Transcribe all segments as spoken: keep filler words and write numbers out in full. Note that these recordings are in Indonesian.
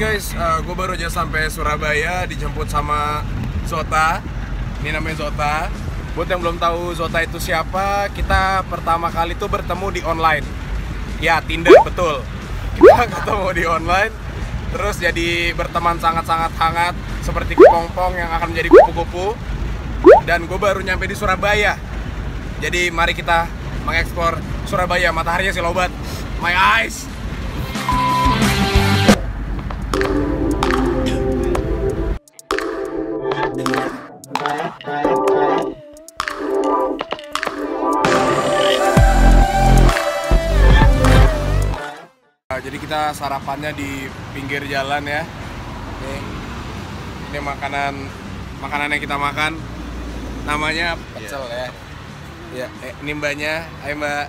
guys, uh, gue baru aja sampai Surabaya, dijemput sama Zota. Ini namanya Zota. Buat yang belum tahu Zota itu siapa, kita pertama kali tuh bertemu di online. Ya, Tinder, betul. Kita ketemu di online, terus jadi berteman sangat-sangat hangat, seperti kepompong yang akan menjadi kupu-kupu. Dan gue baru nyampe di Surabaya. Jadi mari kita mengeksplor Surabaya. Mataharinya sih lobat. My eyes. Jadi kita sarapannya di pinggir jalan ya. Ini, ini makanan makanan yang kita makan. Namanya pecel ya. Ya, eh, ini mbaknya, ayo mbak.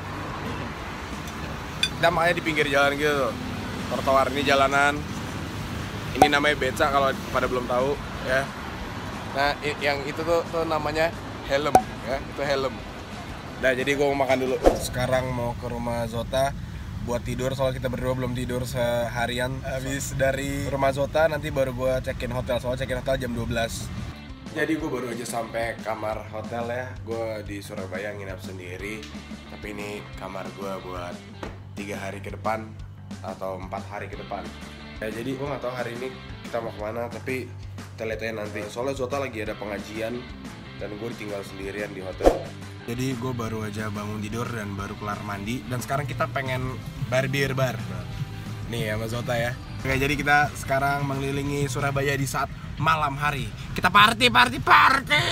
Kita makannya di pinggir jalan gitu tuh. Trotoar ini jalanan. Ini namanya beca kalau pada belum tahu ya. Nah, yang itu tuh, tuh namanya helm ya, itu helm. Nah, jadi gue mau makan dulu. Sekarang mau ke rumah Zota buat tidur, soalnya kita berdua belum tidur seharian. Habis dari rumah Zota nanti baru gue check-in hotel, soalnya check-in hotel jam dua belas. Jadi gue baru aja sampai kamar hotel ya. Gue di Surabaya nginap sendiri, tapi ini kamar gue buat tiga hari ke depan atau empat hari ke depan. Ya, jadi gue nggak tahu hari ini kita mau kemana, tapi kita lihat aja nanti. Soalnya Zota lagi ada pengajian dan gue tinggal sendirian di hotel. Jadi gue baru aja bangun tidur dan baru kelar mandi. Dan sekarang kita pengen bar-bir bar. Nih ya Mas Zota ya. Oke, jadi kita sekarang mengelilingi Surabaya di saat malam hari. Kita party, party, party.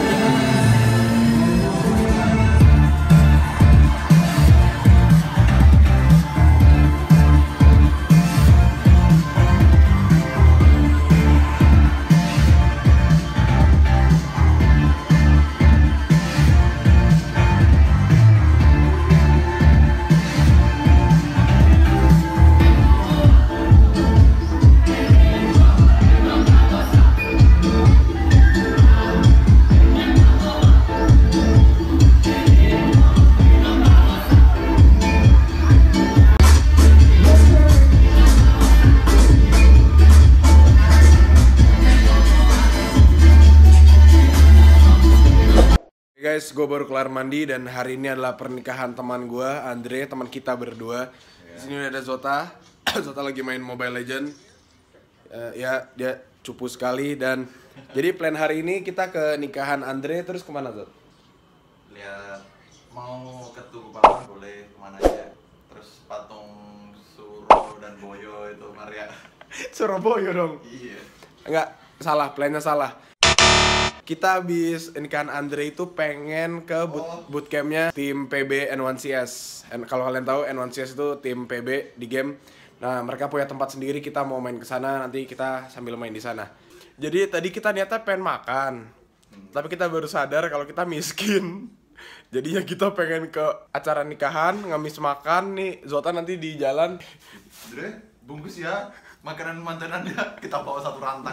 Guys, gue baru kelar mandi dan hari ini adalah pernikahan teman gue, Andre, teman kita berdua. Di sini udah ada Zota. Zota lagi main Mobile Legend. Uh, ya, dia cupu sekali. Dan jadi plan hari ini kita ke nikahan Andre, terus kemana Zot? Lihat mau ke Tugu Paman boleh kemana aja. Terus patung Suro dan Boyo itu Maria. Surabaya dong? Iya. Enggak, salah, plannya salah. Kita habis nikahan Andre itu pengen ke boot, oh. bootcampnya tim P B N satu C S. And kalau kalian tahu N satu C S itu tim P B di game. Nah, mereka punya tempat sendiri, kita mau main ke sana, nanti kita sambil main di sana. Jadi tadi kita niatnya pengen makan. Hmm. Tapi kita baru sadar kalau kita miskin. Jadinya kita pengen ke acara nikahan, ngemis makan nih. Zota nanti di jalan. Andre, bungkus ya. Makanan mantan Anda kita bawa satu rantang.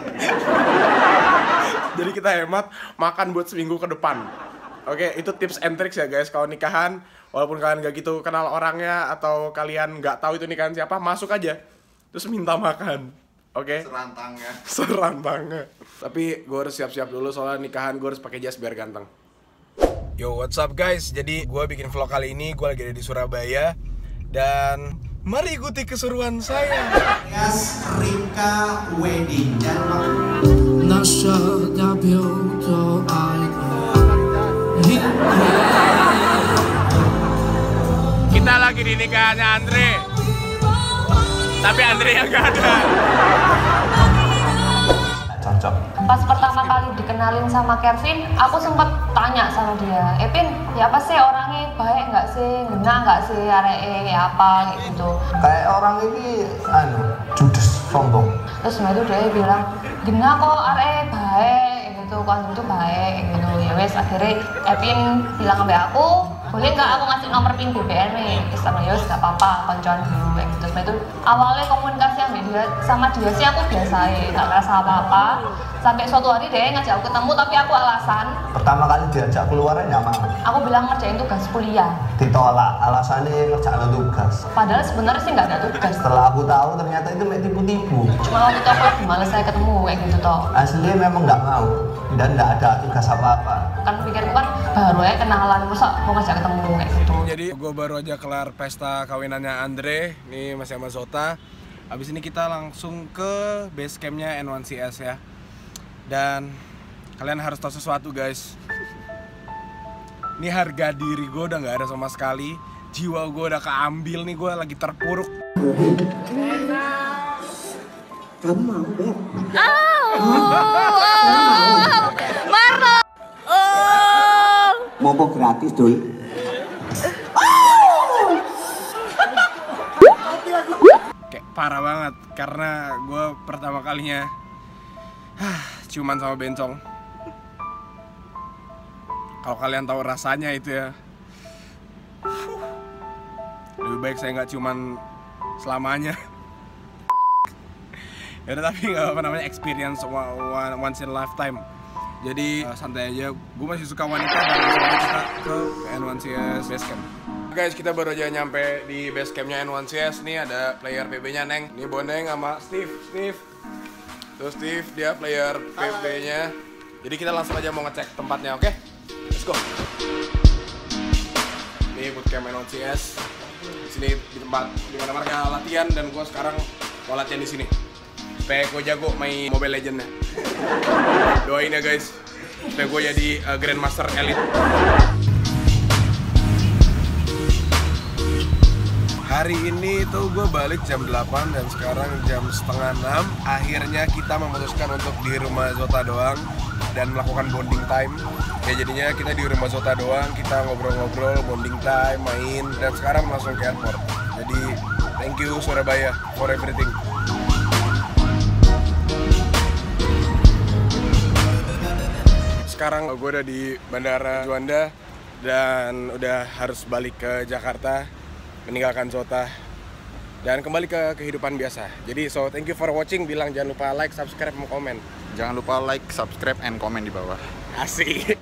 Jadi kita hemat makan buat seminggu ke depan. Oke, itu tips and tricks ya guys. Kalau nikahan, walaupun kalian gak gitu kenal orangnya atau kalian gak tahu itu nikahan siapa, masuk aja terus minta makan. Oke? Serantangnya. Serantangnya. Tapi gue harus siap-siap dulu soalnya nikahan gue harus pakai jas biar ganteng. Yo, what's up guys? Jadi gue bikin vlog kali ini, gue lagi ada di Surabaya. Dan mari ikuti keseruan saya. Yes, Rika Wedding. Kita lagi di nikahannya Andre. Tapi Andre yang gak ada. Cocok. Pas pertama kali dikenalin sama Kevin, aku sempat tanya sama dia, Epin, ya apa sih orangnya, baik nggak sih, ngena nggak sih, aree apa gitu. Kayak orang ini, anu, judes, sombong. Terus setelah itu dia bilang, ngena kok aree baik gitu, kan itu baik gitu. Ya wes akhirnya Epin bilang sama aku, boleh nggak aku ngasih nomor pin B B M nih, Islam ya wes nggak apa-apa, koncoan dulu gitu. gitu. Setelah itu awalnya komunikasi sama dia sama dia sih aku biasa ya, nggak ngerasa apa-apa. Sampai suatu hari dia ngajak aku ketemu tapi aku alasan. Pertama kali diajak keluarnya nggak mau. Aku bilang ngerjain tugas kuliah. Ditolak, alasannya ngerjain tugas. Padahal sebenarnya sih nggak ada tugas. Setelah aku tahu ternyata itu mek tipu-tipu. Cuma waktu itu aku lagi males saya ketemu kayak gitu toh. Aslinya memang nggak mau dan nggak ada tugas apa-apa. Kan pikirku kan baru ya kenalan, masa mau ngajak ketemu kayak gitu. Jadi gue baru aja kelar pesta kawinannya Andre, nih masih sama Zota. Habis ini kita langsung ke base campnya N satu C S ya. Dan kalian harus tahu sesuatu guys. Ini harga diri gue udah nggak ada sama sekali. Jiwa gue udah keambil nih, gue lagi terpuruk. Kamu mau Beb? Marno. Mau mau gratis dul. Kayak parah banget karena gue pertama kalinya ciuman sama bencong. Kalau kalian tahu rasanya itu ya, lebih baik saya nggak ciuman selamanya. Ya udah, tapi nggak apa namanya experience one, once in a lifetime. Jadi uh, santai aja. Gue masih suka wanita dan langsung aja kita ke N satu C S base camp. Guys, kita baru aja nyampe di base campnya N satu C S. Nih ada player P B-nya Neng. Nih Boneng sama Steve. Steve. Terus Steve dia player P B-nya. Jadi kita langsung aja mau ngecek tempatnya, oke? Okay? Let's go. Ini bootcamp N satu C S. Di sini di tempat di mana mereka latihan dan gue sekarang mau latihan di sini. Supaya gue jago main Mobile Legends-nya. Doain ya guys, supaya gue jadi uh, Grandmaster Elite. Hari ini tuh gue balik jam delapan dan sekarang jam setengah enam. Akhirnya kita memutuskan untuk di rumah Zota doang dan melakukan bonding time. Ya jadinya kita di rumah Zota doang, kita ngobrol-ngobrol, bonding time, main, dan sekarang langsung ke airport. Jadi thank you Surabaya for everything. Sekarang gue udah di Bandara Juanda dan udah harus balik ke Jakarta, meninggalkan Zota dan kembali ke kehidupan biasa. Jadi so thank you for watching, bilang jangan lupa like, subscribe, dan komen. Jangan lupa like, subscribe, and komen di bawah. Asik.